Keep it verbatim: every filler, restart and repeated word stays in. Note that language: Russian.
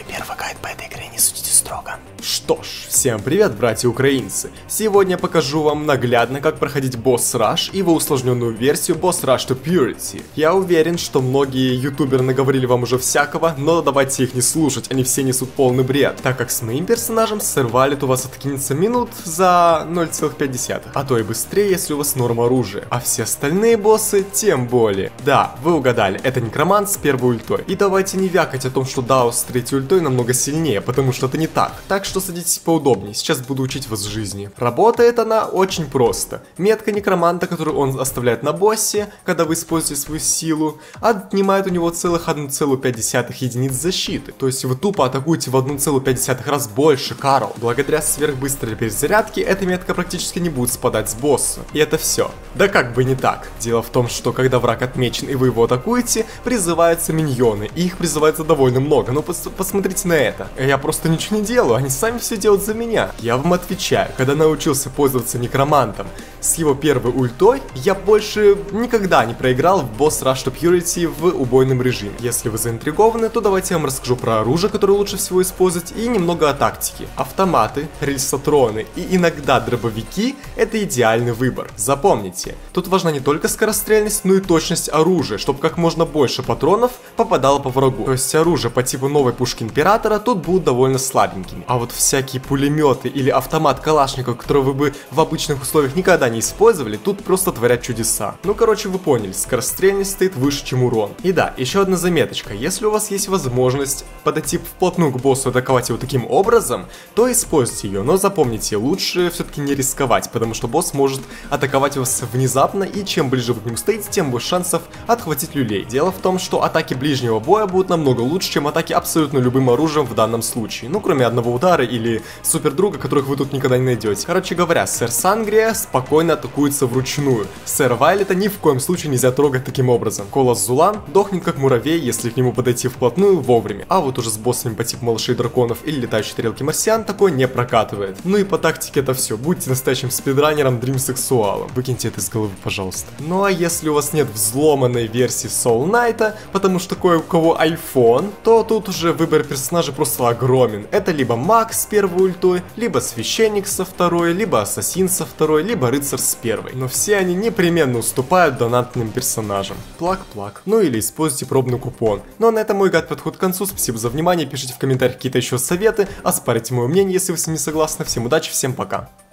Первый гайд по этой игре, не судите строго. Что ж, всем привет, братья-украинцы! Сегодня я покажу вам наглядно, как проходить Boss Rush и его усложненную версию Boss Rush to Purity. Я уверен, что многие ютуберы наговорили вам уже всякого, но давайте их не слушать, они все несут полный бред, так как с моим персонажем Sir Violet у вас откинется минут за ноль целых пять десятых, а то и быстрее, если у вас норм оружия, а все остальные боссы тем более. Да, вы угадали, это некромант с первой ультой. И давайте не вякать о том, что Дао с третьей ультой намного сильнее, потому что это не так. Так что садитесь поудобнее, сейчас буду учить вас жизни. Работает она очень просто. Метка некроманта, которую он оставляет на боссе, когда вы используете свою силу, отнимает у него целых одна целая пять десятых единиц защиты. То есть вы тупо атакуете в одна целая пять десятых раз больше, Карл. Благодаря сверхбыстрой перезарядке эта метка практически не будет спадать с босса. И это все. Да как бы не так. Дело в том, что когда враг отмечен и вы его атакуете, призываются миньоны. И их призывается довольно много. Но пос посмотрите на это. Я просто ничего не делаю, они сами все делают за меня. Я вам отвечаю, когда научился пользоваться некромантом с его первой ультой, я больше никогда не проиграл в Boss Rush to Purity в убойном режиме. Если вы заинтригованы, то давайте я вам расскажу про оружие, которое лучше всего использовать, и немного о тактике. Автоматы, рельсотроны и иногда дробовики — это идеальный выбор. Запомните, тут важна не только скорострельность, но и точность оружия, чтобы как можно больше патронов попадало по врагу. То есть оружие по типу новой пушки Императора тут будут довольно слабенькими. А вот всякие пулеметы или автомат Калашников, которые вы бы в обычных условиях никогда не использовали, тут просто творят чудеса. Ну короче, вы поняли, скорострельность стоит выше, чем урон. И да, еще одна заметочка, если у вас есть возможность подойти вплотную к боссу и атаковать его таким образом, то используйте ее, но запомните, лучше все-таки не рисковать, потому что босс может атаковать вас внезапно, и чем ближе вы к нему стоите, тем больше шансов отхватить люлей. Дело в том, что атаки ближнего боя будут намного лучше, чем атаки абсолютно любым оружием в данном случае, ну кроме одного удара или супердруга, которых вы тут никогда не найдете. Короче говоря, сэр Сангрия спокойно атакуется вручную. Сэра Вайлета ни в коем случае нельзя трогать таким образом. Колос Зулан дохнет как муравей, если к нему подойти вплотную вовремя. А вот уже с боссами по типу малышей драконов или летающей тарелки марсиан такое не прокатывает. Ну и по тактике это все. Будьте настоящим спидранером, дримсексуалом. Выкиньте это из головы, пожалуйста. Ну а если у вас нет взломанной версии Soul Knight, потому что кое у кого iPhone, то тут уже выбор персонажа просто огромен. Это либо маг с первой ультой, либо священник со второй, либо ассасин со второй, либо рыцарь с первой. Но все они непременно уступают донатным персонажам. Плак-плак. Ну или используйте пробный купон. Ну а на этом мой гайд подходит к концу. Спасибо за внимание. Пишите в комментариях какие-то еще советы. Оспарите мое мнение, если вы с ним не согласны. Всем удачи, всем пока.